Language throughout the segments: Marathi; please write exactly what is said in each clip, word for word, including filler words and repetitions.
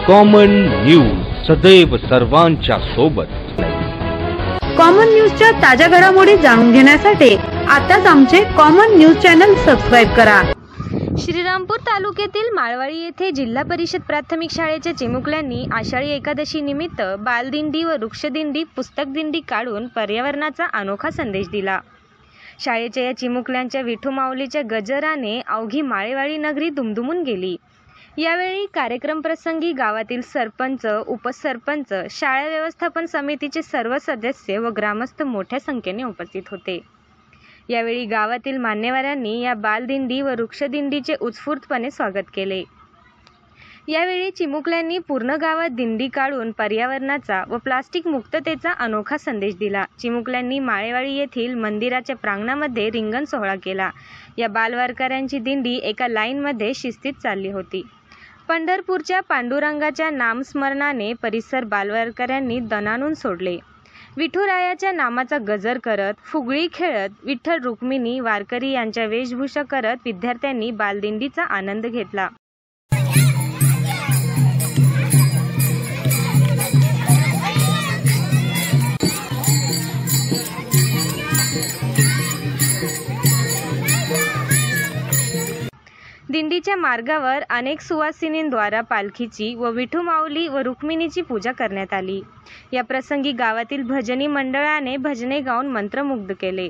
कॉमन न्यूज सदैव सर्वांच्या सोबत। कॉमन न्यूजच्या ताज्या घडामोडी जाणून घेण्यासाठी आताच आमचे कॉमन न्यूज चॅनल सबस्क्राइब करा। श्रीरामपूर तालुक्यातील माळवाडी येथे जिल्हा परिषद प्राथमिक शाळेच्या चिमुकल्यांनी आषाढी एकादशी निमित्त बालदिंडी व वृक्षदिंडी पुस्तक दिंडी काढून पर्यावरणाचा अनोखा संदेश दिला। शाळेच्या या चिमुकल्यांच्या विठू माऊलीच्या गजराने अवघी माळेवाडी नगरी दुमदुमून गेली। यावेळी कार्यक्रम प्रसंगी गावातील सरपंच, उपसरपंच, शाळा व्यवस्थापन समितीचे सर्व सदस्य व ग्रामस्थ मोठ्या संख्येने उपस्थित होते। यावेळी गावातील मान्यवरांनी या बालदिंडी व वृक्षदिंडीचे उत्स्फूर्तपणे स्वागत केले। यावेळी चिमुकल्यांनी पूर्ण गावात दिंडी काढून पर्यावरणाचा व प्लास्टिक मुक्ततेचा अनोखा संदेश दिला। चिमुकल्यांनी माळेवाडी येथील मंदिराच्या प्रांगणामध्ये रिंगण सोहळा केला। या बालवारकऱ्यांची दिंडी एका लाईनमध्ये शिस्तीत चालली होती। पंढरपूरच्या पांडुरंगाच्या नामस्मरणाने परिसर बालवारकऱ्यांनी दणाणून सोडले। विठुरायाच्या नामाचा गजर करत, फुगडी खेळत, विठ्ठल रुक्मिणी वारकरी यांच्या वेशभूषा करत विद्यार्थ्यांनी बालदिंडीचा आनंद घेतला। दिंडीच्या मार्गावर अनेक सुवासिनींद्वारा पालखीची व विठू माऊली व रुक्मिणीची पूजा करण्यात आली। या प्रसंगी गावातील भजनी मंडळाने भजने गाऊन मंत्रमुग्ध केले।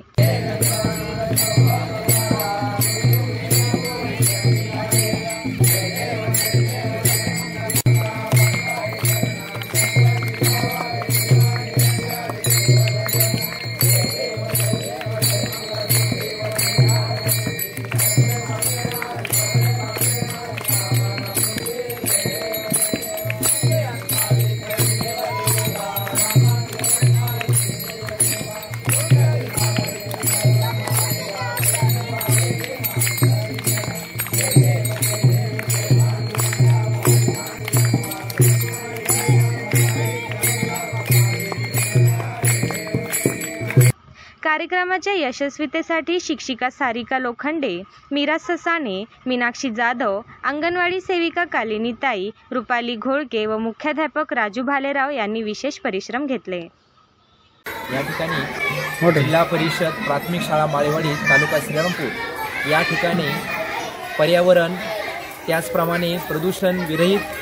कार्यक्रमाच्या यशस्वीतेसाठी शिक्षिका सारिका लोखंडे, मीरा ससाणे, मीनाक्षी जाधव, अंगणवाडी सेविका कालिनी ताई, रुपाली घोळके व मुख्याध्यापक राजू भालेराव यांनी विशेष परिश्रम घेतले। या ठिकाणी जिल्हा परिषद प्राथमिक शाळा माळेवाडी तालुका श्रीरामपूर या ठिकाणी पर्यावरण त्याचप्रमाणे प्रदूषण विरहित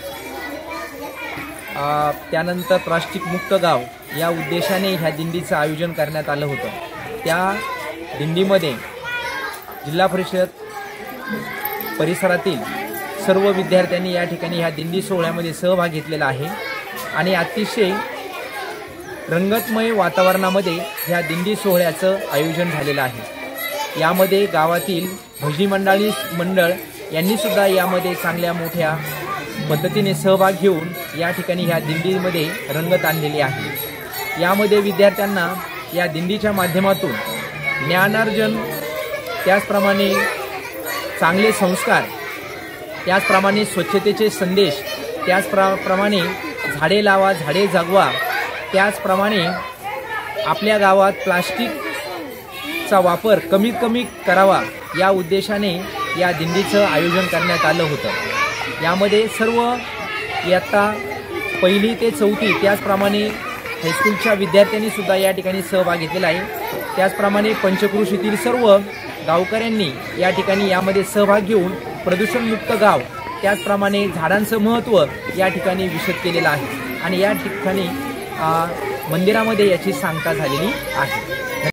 त्यानंतर प्लास्टिक मुक्त गाव या उद्देशाने ह्या दिंडीचं आयोजन करण्यात आलं होतं। त्या दिंडीमध्ये जिल्हा परिषद परिसरातील सर्व विद्यार्थ्यांनी या ठिकाणी ह्या दिंडी सोहळ्यामध्ये सहभाग घेतलेला आहे आणि अतिशय रंगतमय वातावरणामध्ये ह्या दिंडी सोहळ्याचं आयोजन झालेलं आहे। यामध्ये गावातील भजनी मंडळी मंडळ यांनी सुद्धा यामध्ये चांगल्या मोठ्या पद्धतीने सहभाग घेऊन या ठिकाणी ह्या दिंडीमध्ये रंगत आणलेली आहे। यामध्ये विद्यार्थ्यांना या दिंडीच्या माध्यमातून ज्ञानार्जन, त्याचप्रमाणे चांगले संस्कार, त्याचप्रमाणे स्वच्छतेचे संदेश, त्याचप्रमाणे झाडे लावा झाडे जगवा, त्याचप्रमाणे आपल्या गावात प्लास्टिकचा वापर कमीत कमी करावा या उद्देशाने या दिंडीचं आयोजन करण्यात आलं होतं। यामध्ये सर्व इयत्ता पहिली ते चौथी त्याचप्रमाणे हायस्कूलच्या विद्यार्थ्यांनी सुद्धा या ठिकाणी सहभाग घेतलेला आहे। त्याचप्रमाणे पंचक्रोशीतील सर्व गावकऱ्यांनी या ठिकाणी यामध्ये सहभाग घेऊन प्रदूषणमुक्त गाव, त्याचप्रमाणे झाडांचं महत्त्व या ठिकाणी विशद केलेलं आहे आणि या ठिकाणी मंदिरामध्ये याची सांगता झालेली आहे।